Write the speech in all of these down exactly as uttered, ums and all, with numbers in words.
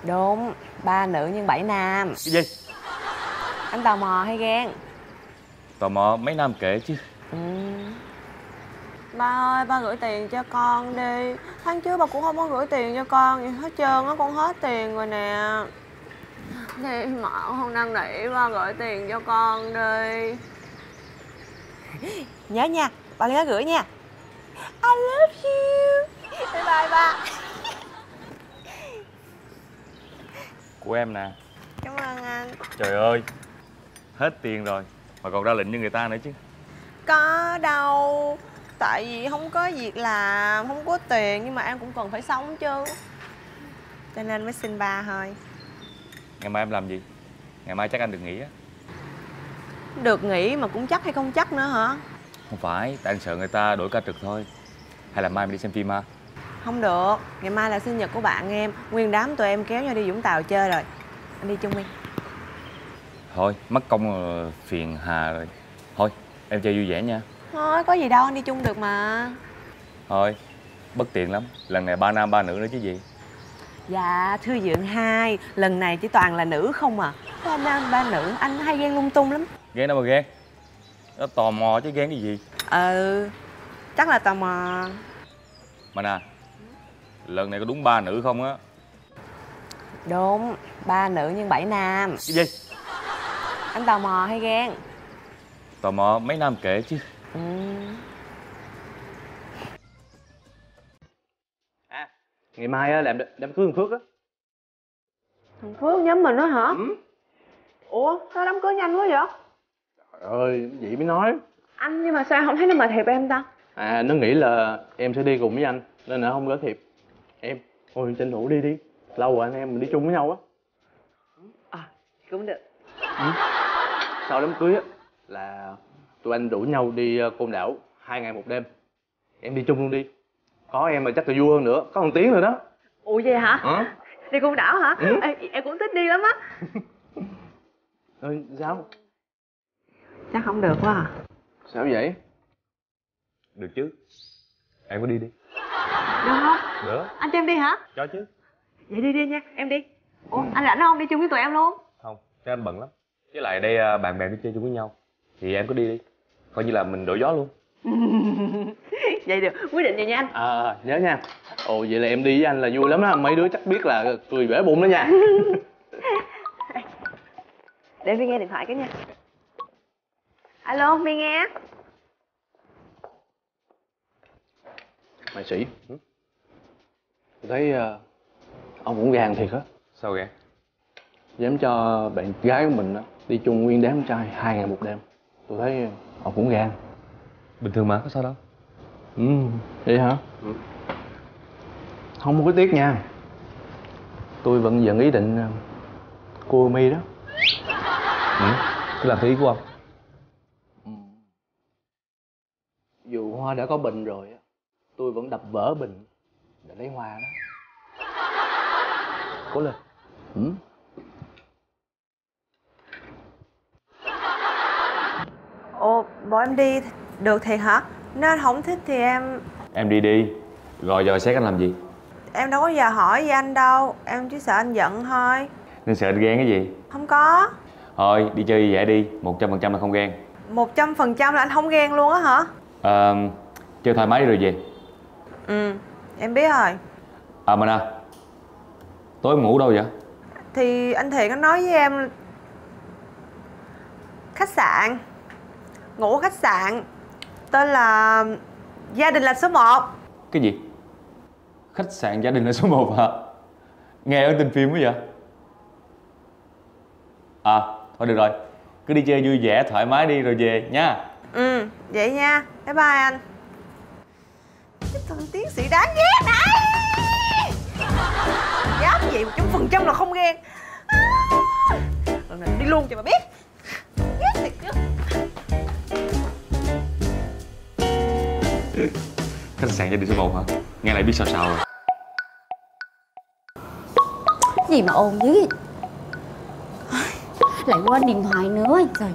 Đúng, ba nữ nhưng bảy nam. Cái gì? Anh tò mò hay ghen? Tò mò mấy nam kể chứ. Ừ. Ba ơi, ba gửi tiền cho con đi. Tháng trước ba cũng không có gửi tiền cho con gì hết trơn á, con hết tiền rồi nè. Đi mà không năn nỉ ba gửi tiền cho con đi. Nhớ nha, ba nhớ gửi nha. I love you. Bye bye ba. Của em nè. Cảm ơn anh. Trời ơi, hết tiền rồi mà còn ra lệnh cho người ta nữa chứ. Có đâu, tại vì không có việc làm, không có tiền, nhưng mà em cũng cần phải sống chứ, cho nên mới xin ba thôi. Ngày mai em làm gì? Ngày mai chắc anh được nghỉ á. Được nghỉ mà cũng chắc hay không chắc nữa hả? Không phải, tại anh sợ người ta đổi ca trực thôi. Hay là mai mình đi xem phim ha? Không được, ngày mai là sinh nhật của bạn em, nguyên đám tụi em kéo nhau đi Vũng Tàu chơi rồi. Anh đi chung đi. Thôi, mất công rồi, phiền hà rồi. Thôi, em chơi vui vẻ nha. Thôi, có gì đâu, anh đi chung được mà. Thôi, bất tiện lắm. Lần này ba nam ba nữ nữa chứ gì. Dạ, thưa Dượng hai, lần này chỉ toàn là nữ không à. Ba nam ba nữ, anh hay ghen lung tung lắm. Ghen đâu mà ghen. Nó tò mò chứ ghen cái gì. Ừ, chắc là tò mò. Mà nè, lần này có đúng ba nữ không á? Đúng, ba nữ nhưng bảy nam. Cái gì? Anh tò mò hay ghen? Tò mò mấy nam kể chứ. Ừ. À, ngày mai á làm đám cưới thằng Phước á. Thằng Phước nhóm mình đó hả? Ừ. Ủa, sao đám cưới nhanh quá vậy? Trời ơi, vậy mới nói. Anh nhưng mà sao không thấy nó mời thiệp em ta? À, nó nghĩ là em sẽ đi cùng với anh nên là không gửi thiệp. Em, thôi tranh thủ đi đi. Lâu rồi anh em mình đi chung với nhau á. À, cũng được. Ừ. Sau đám cưới á là tụi anh rủ nhau đi Côn Đảo hai ngày một đêm. Em đi chung luôn đi. Có em mà chắc là vui hơn nữa, có một tiếng rồi đó. Ủa vậy hả? Hả? Đi Côn Đảo hả? Ừ. Ê, em cũng thích đi lắm á. Ơi, sao? Chắc không được quá à. Sao vậy? Được chứ. Em có đi đi. Được không? Được. Anh cho em đi hả? Cho chứ. Vậy đi đi nha, em đi. Ủa, anh rảnh không? Đi chung với tụi em luôn. Không, cái anh bận lắm. Với lại đây à, bạn bè đi chơi chung với nhau. Thì em cứ đi đi. Coi như là mình đổi gió luôn. Vậy được, quyết định vậy nha anh. À, nhớ nha. Ồ, vậy là em đi với anh là vui lắm á. Mấy đứa chắc biết là cười bể bụng đó nha. Để em đi nghe điện thoại cái nha. Alo, Mi nghe. Mày Sĩ, tôi thấy uh, ông cũng gan thiệt á. Sao vậy? Dám cho bạn gái của mình đó, đi chung nguyên đám trai hai ngày một đêm. Tôi thấy ông cũng gan. Bình thường mà, có sao đâu. Ừ, vậy hả? Ừ. Không có tiếc nha. Tôi vẫn vẫn ý định uh, cua Mi đó. Ừ, cứ làm theo ý của ông. Ừ. Dù Hoa đã có Bình rồi á, tôi vẫn đập vỡ Bình để lấy Hoa đó. Cố lên. Ừ. Ồ, bọn em đi được thiệt hả? Nếu anh không thích thì em... Em đi đi. Rồi giờ xét anh làm gì? Em đâu có giờ hỏi với anh đâu. Em chỉ sợ anh giận thôi. Nên sợ anh ghen cái gì? Không có. Thôi, đi chơi vui vẻ đi. Một trăm phần trăm là không ghen. Một trăm phần trăm là anh không ghen luôn á hả? Ờ, chơi thoải mái đi rồi về. Ừ, em biết rồi. À mà nè, tối em ngủ đâu vậy? Thì anh Thiện có nói với em khách sạn. Ngủ ở khách sạn tên là Gia Đình Là Số Một. Cái gì? Khách sạn Gia Đình Là Số Một hả? Nghe ở tên phim quá vậy? À, thôi được rồi. Cứ đi chơi vui vẻ, thoải mái đi rồi về nha. Ừ, vậy nha. Bye bye anh. Cái thằng tiến sĩ đáng ghét này. Dám gì một trăm phần trăm là không ghen. Lần này đi luôn cho mà biết. Ghét thiệt chứ. Khách sạn Gia Đình Số Một hả? Nghe lại biết sao sao rồi. Gì mà ồn dữ vậy? Lại quên điện thoại nữa trời.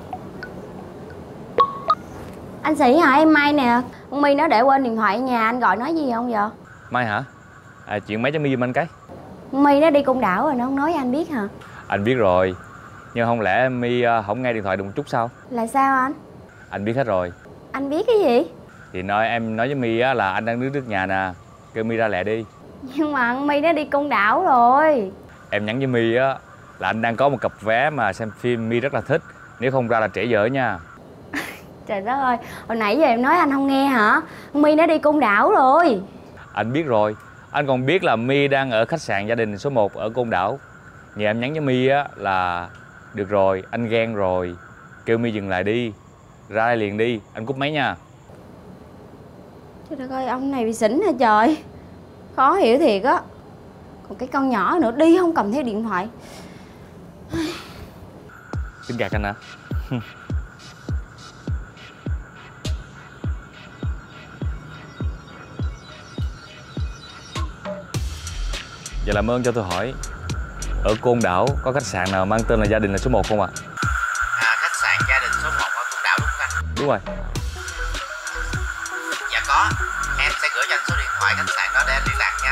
Anh Sĩ hả? Em Mai nè. Con My nó để quên điện thoại ở nhà, anh gọi nói gì không vậy? Mai hả? À, chuyện mấy cho My giùm anh cái. My nó đi Côn Đảo rồi, nó không nói với anh biết hả? Anh biết rồi, nhưng không lẽ My không nghe điện thoại được một chút sao? Là sao anh? Anh biết hết rồi. Anh biết cái gì? Thì nói em nói với My á là anh đang đứng trước nhà nè, kêu My ra lẹ đi. Nhưng mà My nó đi Côn Đảo rồi. Em nhắn với My á là anh đang có một cặp vé mà xem phim My rất là thích, nếu không ra là trễ giờ nha. Trời đất ơi, hồi nãy giờ em nói anh không nghe hả? My nó đi Côn Đảo rồi. Anh biết rồi, anh còn biết là My đang ở khách sạn gia đình số một ở Côn Đảo. Nhà em nhắn với My á là được rồi, anh ghen rồi, kêu My dừng lại đi, ra đây liền đi, anh cúp máy nha. Trời đất ơi, ông này bị xỉn hả trời? Khó hiểu thiệt á. Còn cái con nhỏ nữa đi không cầm theo điện thoại. Tính gạt anh hả? Vậy làm ơn cho tôi hỏi, ở Côn Đảo có khách sạn nào mang tên là gia đình là số một không ạ? À, khách sạn gia đình số một ở Côn Đảo đúng không anh? Đúng rồi. Dạ có, em sẽ gửi cho anh số điện thoại khách sạn đó để anh liên lạc nha.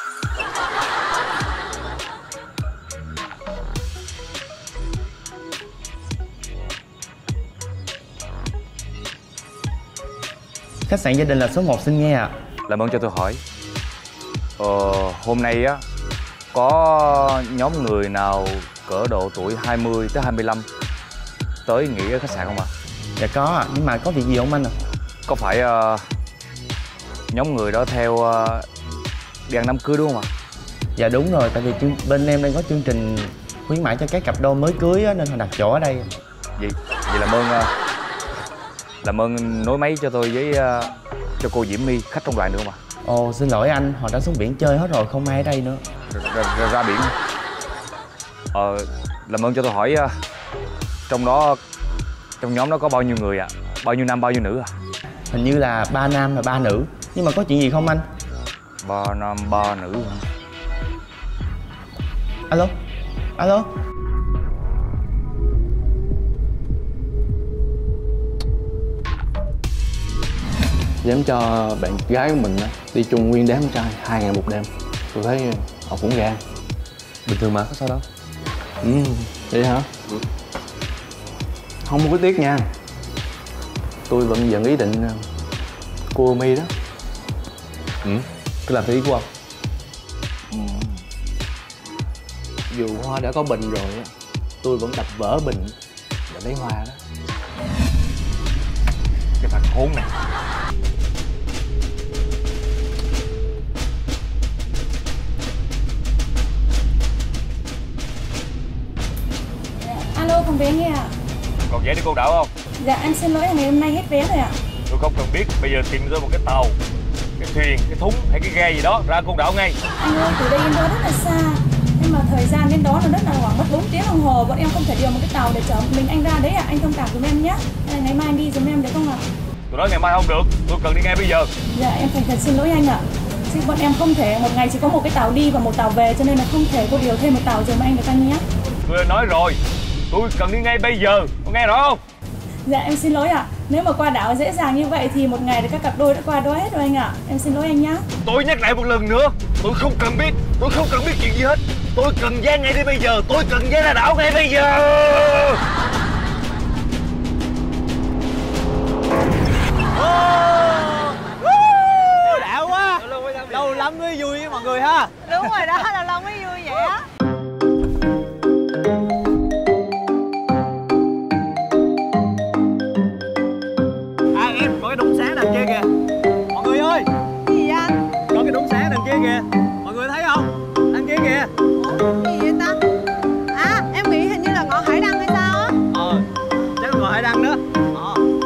Khách sạn gia đình là số một xin nghe ạ. Làm ơn cho tôi hỏi, ờ, hôm nay á có nhóm người nào cỡ độ tuổi hai mươi tới hai mươi lăm tới nghỉ ở khách sạn không ạ? Dạ có ạ, nhưng mà có việc gì không anh ạ? Có phải uh, nhóm người đó theo uh, đi ăn đám cưới đúng không ạ? Dạ đúng rồi, tại vì chương, bên em đang có chương trình khuyến mãi cho các cặp đôi mới cưới á, nên họ đặt chỗ ở đây. Vậy, vậy làm ơn uh, làm ơn nối máy cho tôi với uh, cho cô Diễm My, khách trong đoàn được không ạ? Ồ xin lỗi anh, họ đã xuống biển chơi hết rồi, không ai ở đây nữa. Ra, ra, ra biển. Ờ, làm ơn cho tôi hỏi uh, trong đó trong nhóm đó có bao nhiêu người ạ? À? Bao nhiêu nam bao nhiêu nữ à? Hình như là ba nam và ba nữ. Nhưng mà có chuyện gì không anh? Ba nam ba nữ hả? Alo? Alo? Dám cho bạn gái của mình đi chung nguyên đám trai hai ngày một đêm. Tôi thấy họ cũng gan. Bình thường mà, có sao đâu. Ừ, vậy hả? Ừ. Không có tiếc nha. Tôi vẫn vẫn ý định cua My đó. Ừ, cứ làm theo ý của ông. Ừ. Dù Hoa đã có bình rồi á, tôi vẫn đập vỡ bình để lấy Hoa đó. Cái thằng khốn này. Alo, phòng vé nghe ạ. Còn vé đi Côn Đảo không? Dạ em xin lỗi, ngày hôm nay hết vé rồi ạ. Tôi không cần biết, bây giờ tìm tôi một cái tàu, cái thuyền, cái thúng hay cái ghe gì đó ra Côn Đảo ngay. Anh ơi, từ đây đến đó rất là xa. Nhưng mà thời gian đến đó nó rất là khoảng mất bốn tiếng đồng hồ. Bọn em không thể điều một cái tàu để chở mình anh ra đấy ạ. Anh thông cảm giùm em nhé. Ngày mai anh đi giùm em được không ạ? Tôi nói ngày mai không được, tôi cần đi ngay bây giờ. Dạ em thành thật xin lỗi anh ạ. Chứ bọn em không thể một ngày chỉ có một cái tàu đi và một tàu về, cho nên là không thể cô điều thêm một tàu giùm anh được anh nhé. Tôi đã nói rồi, tôi cần đi ngay bây giờ, có nghe rõ không? Dạ em xin lỗi ạ. Nếu mà qua đảo dễ dàng như vậy thì một ngày thì các cặp đôi đã qua đó hết rồi anh ạ. Em xin lỗi anh nhá. Tôi nhắc lại một lần nữa, tôi không cần biết, tôi không cần biết chuyện gì hết. Tôi cần vé ngay đi bây giờ, tôi cần vé ra đảo ngay bây giờ. Đảo quá, lâu lắm mới vui với mọi người ha. Đúng rồi đó, lâu lâu mới vui vậy á. À em, có cái đống sáng đằng kia kìa. Mọi người ơi, Cái gì vậy anh? có cái đống sáng đằng kia kìa. Mọi người thấy không? Đằng kia kìa. Ủa, cái gì vậy ta? À, em nghĩ hình như là ngọn hải đăng hay sao á. Ờ, chắc là ngồi hải đăng đó. Ờ.